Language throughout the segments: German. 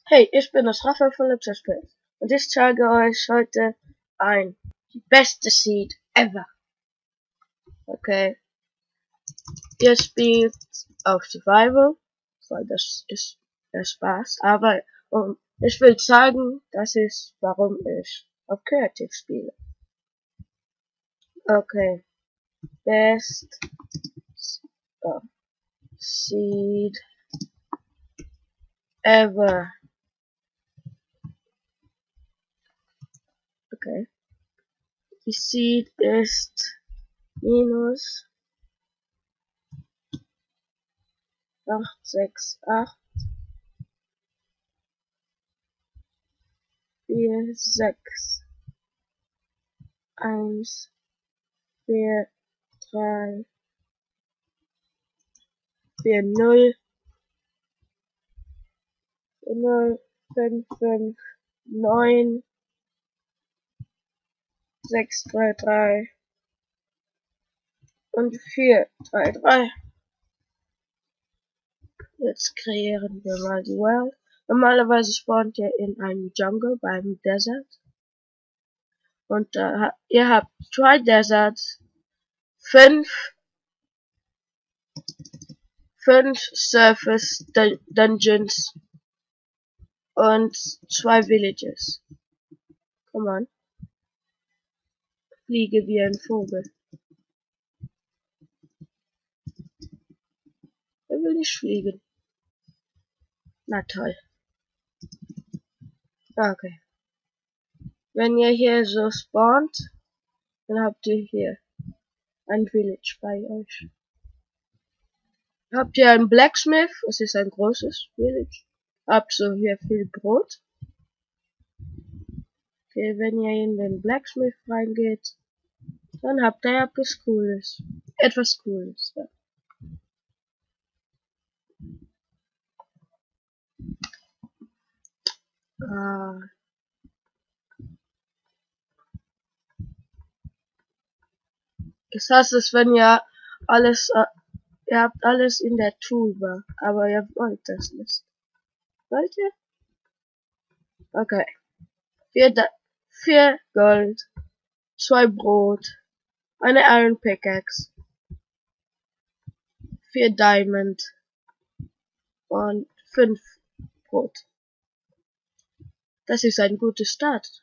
Hey, ich bin das Raphael von Luxusbild und ich zeige euch heute die beste Seed ever. Okay, ihr spielt auf Survival, weil das ist der Spaß, aber ich will zeigen, warum ich auf Creative spiele. Okay, best Seed ever. Okay, die Seed ist minus 868 4 6 1 4 3 4 0 0 5 5 9 6 3 3 und 4 3 3. Jetzt kreieren wir mal die World. Normalerweise spawnt ihr in einem Jungle beim Desert. Und ihr habt 2 Deserts, 5 Surface Dungeons und 2 Villages. Come on. Fliege wie ein Vogel. Er will nicht fliegen. Na toll. Okay. Wenn ihr hier so spawnt, dann habt ihr hier ein Village bei euch. Habt ihr einen Blacksmith, es ist ein großes Village. Habt so hier viel Brot. Okay, wenn ihr in den Blacksmith reingeht, dann habt ihr etwas Cooles. Etwas Cooles, ja. Das heißt, dass wenn ihr ihr habt alles in der Toolbar, aber ihr wollt das nicht. Wollt ihr? Okay. 4 Gold, 2 Brot, eine Iron Pickaxe, 4 Diamond und 5 Brot. Das ist ein guter Start.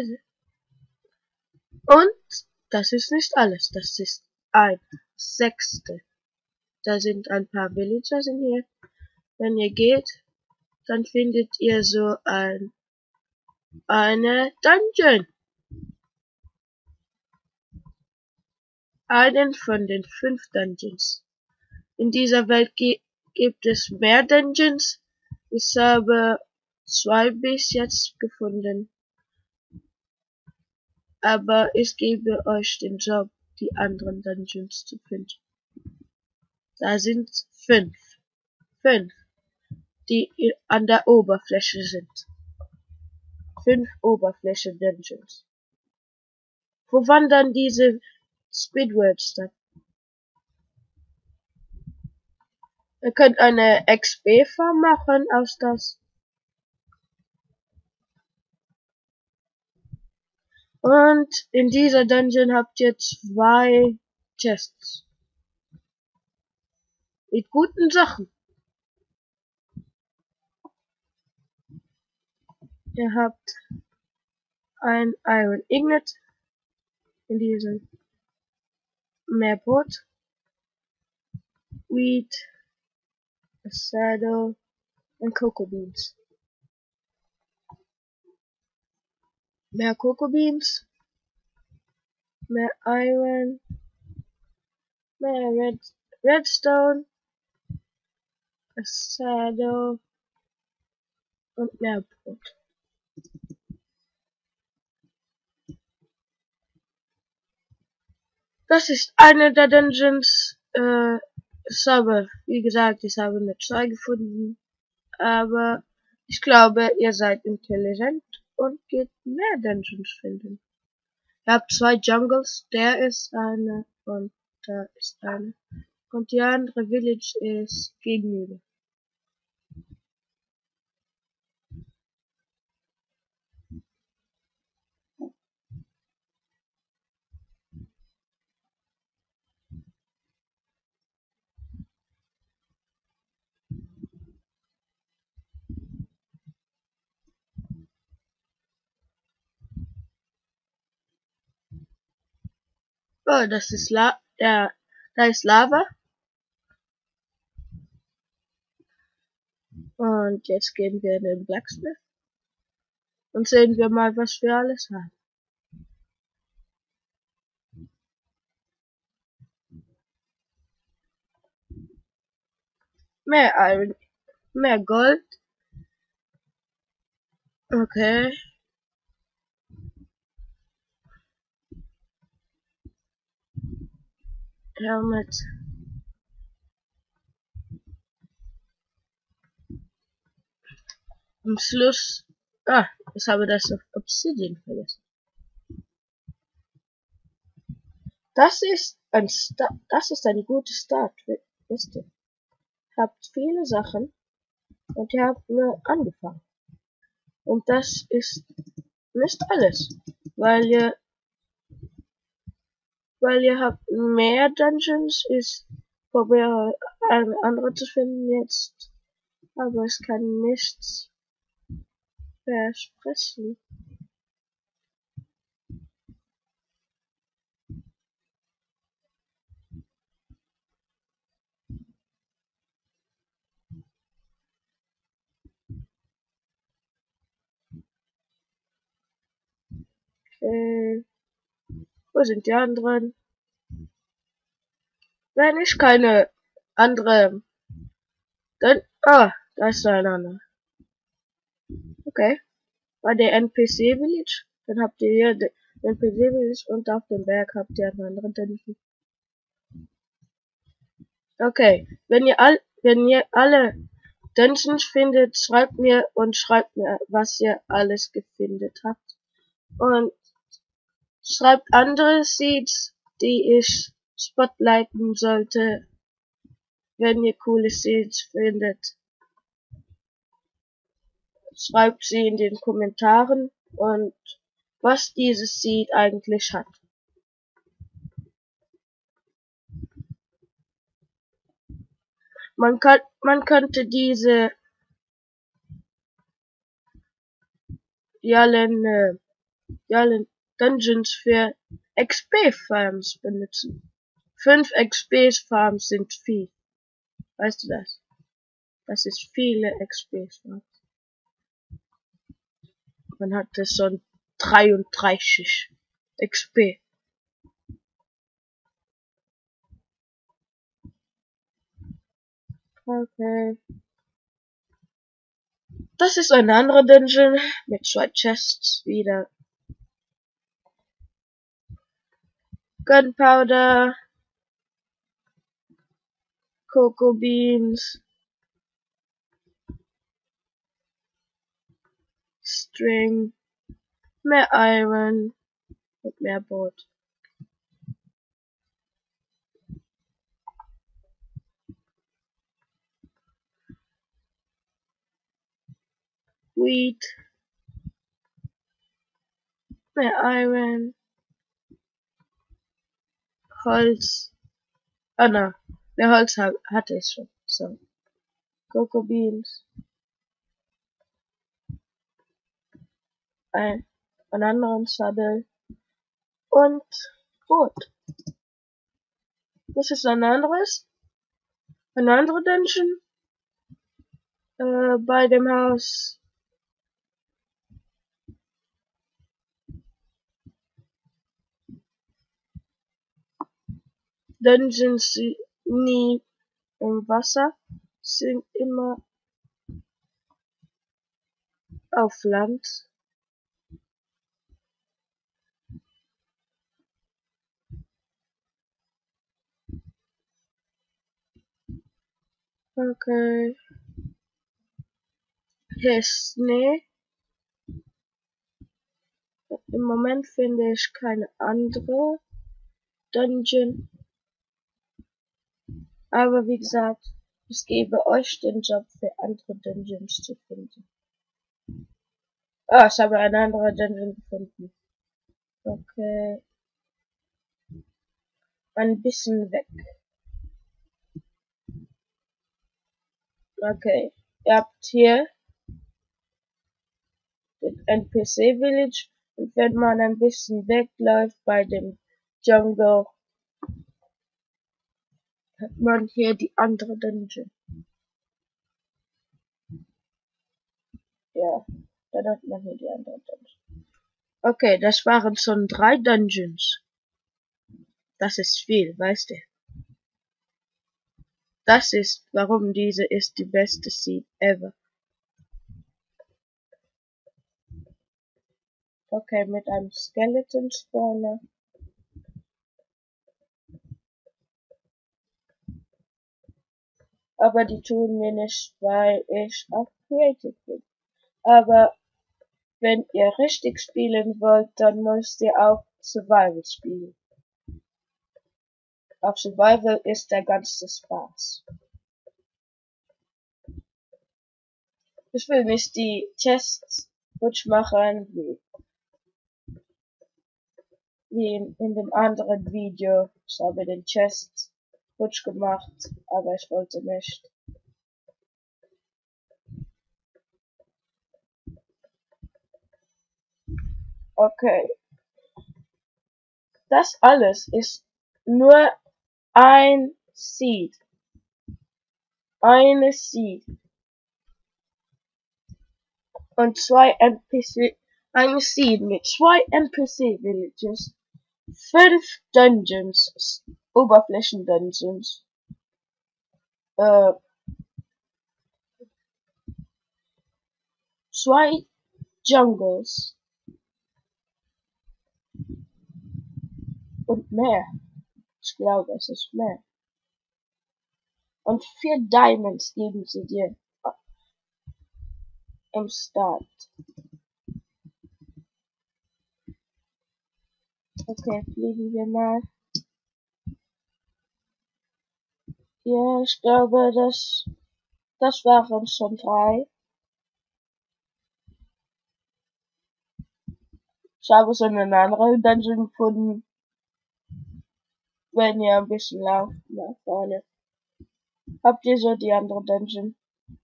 Und das ist nicht alles. Das ist ein Sechstel. Da sind ein paar Villagers in hier. Wenn ihr geht, dann findet ihr so eine Dungeon. Einen von den 5 Dungeons. In dieser Welt gibt es mehr Dungeons. Ich habe 2 bis jetzt gefunden. Aber ich gebe euch den Job, die anderen Dungeons zu finden. Da sind 5. 5, die an der Oberfläche sind. 5 Oberfläche-Dungeons. Wo wandern diese Speedwords dann? Ihr könnt eine XP-Farm machen aus das. Und in dieser Dungeon habt ihr 2 Chests. Mit guten Sachen. Ihr habt ein Iron Ingot. In diesem mehr Brot. Wheat. A saddle. Und Cocoa Beans. Mehr Cocoa Beans. Mehr Iron. Mehr Redstone. A saddle. Und mehr Brot. Das ist eine der Dungeons. Wie gesagt, ich habe nur 2 gefunden. Aber ich glaube, ihr seid intelligent und geht mehr Dungeons finden. Ihr habt 2 Jungles, der ist eine und da ist eine. Und die andere Village ist gegenüber. Oh, das ist da ist Lava. Und jetzt gehen wir in den Blacksmith und sehen wir mal, was wir alles haben. Mehr Iron, mehr Gold. Okay. Helmet. Am Schluss. Ah, ich habe das auf Obsidian vergessen. Das ist ein guter Start, wisst ihr. Habt viele Sachen und ihr habt nur angefangen. Und das ist nicht alles, weil ihr habt mehr Dungeons. Ich probiere eine andere zu finden jetzt, aber ich kann nichts versprechen. Wo sind die anderen? Wenn ich keine andere, dann, da ist ein anderer. Okay. Bei der NPC Village, dann habt ihr hier den NPC Village und auf dem Berg habt ihr einen anderen Dungeon. Okay. Wenn ihr alle Dungeons findet, schreibt mir, was ihr alles gefunden habt. Und schreibt andere Seeds, die ich spotlighten sollte, wenn ihr coole Seeds findet. Schreibt sie in den Kommentaren und was dieses Seed eigentlich hat. Man könnte die allen Dungeons für XP-Farms benutzen. 5 XP-Farms sind viel. Weißt du das? Das ist viele XP-Farms. Man hat es schon 33 XP. Okay. Das ist ein anderer Dungeon mit 2 Chests wieder. Gunpowder, Cocoa Beans, String, mehr Iron und mehr Brot. Wheat, mehr Iron, Holz. Ah, na, mehr Holz hatte ich schon. So. Cocoa Beans. Einen anderen Saddle. Und Brot. Das ist ein anderer Dungeon. Bei dem Haus. Dungeons nie im Wasser, sind immer auf Land. Okay. Hier ist Schnee. Im Moment finde ich keine andere Dungeon. Aber wie gesagt, ich gebe euch den Job für andere Dungeons zu finden. Ah, ich habe eine andere Dungeon gefunden. Okay. Ein bisschen weg. Okay. Ihr habt hier den NPC Village und wenn man ein bisschen wegläuft bei dem Jungle, hat man hier die andere Dungeon. Ja, dann hat man hier die andere Dungeon. Okay, das waren schon 3 Dungeons. Das ist viel, weißt du. Das ist, warum diese ist die beste Seed ever. Okay, mit einem Skeleton Spawner. Aber die tun mir nicht, weil ich auch creative bin. Aber wenn ihr richtig spielen wollt, dann müsst ihr auch Survival spielen. Auf Survival ist der ganze Spaß. Ich will nicht die Chests rutsch machen, wie in dem anderen Video. Ich habe den Chest rutsch gemacht, aber ich wollte nicht. Okay. Das alles ist nur ein Seed. Eine Seed. Und 2 NPC, eine Seed mit 2 NPC Villages, 5 Dungeons, Oberflächen-Dungeons, 2 Jungles und mehr. Ich glaube, es ist mehr. Und 4 Diamonds geben sie dir im Start. Okay, fliegen wir mal. Ja, ich glaube, das waren schon 3. Ich habe schon eine andere Dungeon gefunden. Wenn ihr ein bisschen lauft nach vorne. Habt ihr so die andere Dungeon?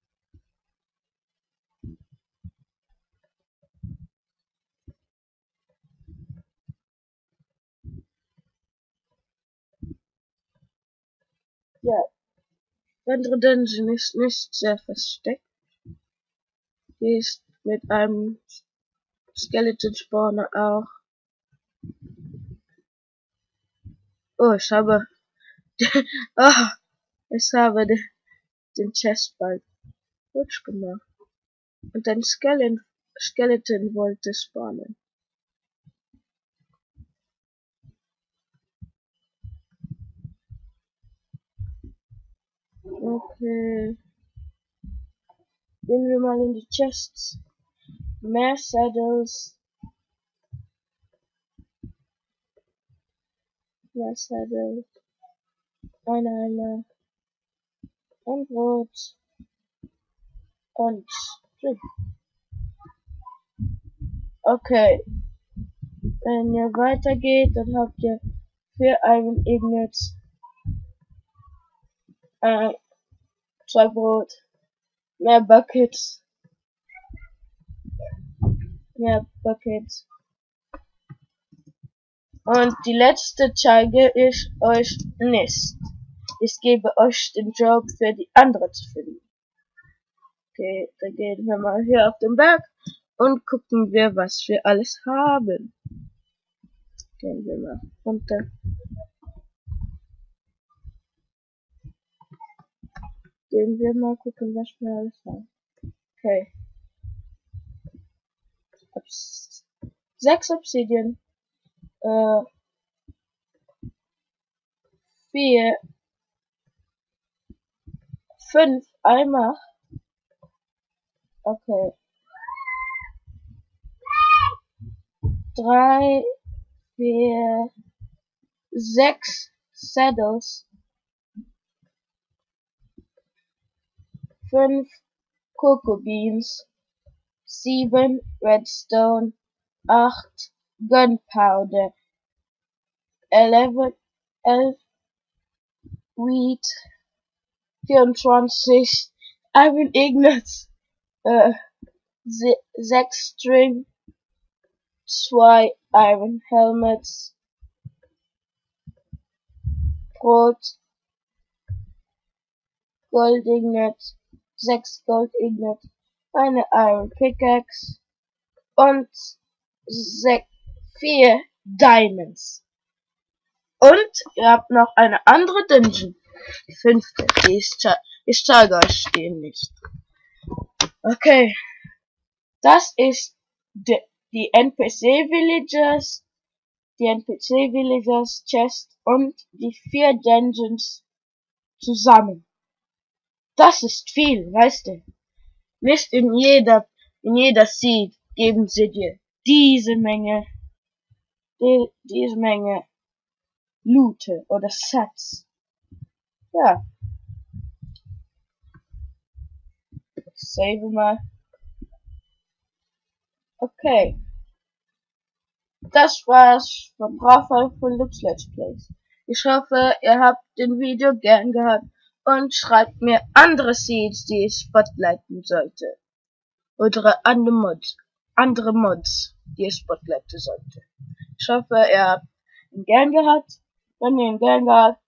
Ja. Die andere Dungeon ist nicht sehr versteckt. Die ist mit einem Skeleton Spawner auch. Oh, ich habe den Chestball rutsch gemacht. Und ein Skeleton wollte spawnen. Okay. Gehen wir mal in die Chests. Mehr Saddles. Mehr Saddles. Eine Eimer. Und Brot. Und String. Okay. Wenn ihr weitergeht, dann habt ihr für Iron Ignite 2 Brot, mehr Buckets, und die letzte zeige ich euch nicht. Ich gebe euch den Job für die andere zu finden. Okay, dann gehen wir mal hier auf den Berg und gucken wir, was wir alles haben. Gehen wir mal runter. Gehen wir mal gucken, was wir alles haben. Okay. 6 Obsidian. 4, 5 Eimer. Okay. 3, 4, 6 Saddles. 5 Cocoa Beans. 7 Redstone. 8 Gunpowder. 11 Wheat. 24 Iron Ignite. 6 String. 2 Iron Helmets. Brot. Gold Ingot, 6 Gold Ingot, eine Iron Pickaxe und 4 Diamonds. Und ihr habt noch eine andere Dungeon. Die 5. Ich zeige euch die nicht. Okay. Das ist die NPC Villagers Chest und die 4 Dungeons zusammen. Das ist viel, weißt du. Nicht in jeder Seed geben sie dir diese Menge Loote oder Sets. Ja. Ich save mal. Okay. Das war's von Raphael von Lux Let's Plays. Ich hoffe, ihr habt den Video gern gehabt und schreibt mir andere Seeds, die ich spotlighten sollte. Oder andere Mods, die ich spotlighten sollte. Ich hoffe, ihr habt ihn gern gehabt. Wenn ihr ihn gern gehabt,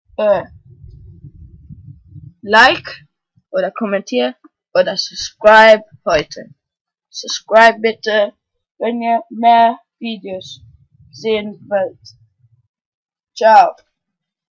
like oder kommentiert oder subscribe heute. Subscribe bitte, wenn ihr mehr Videos sehen wollt. Ciao.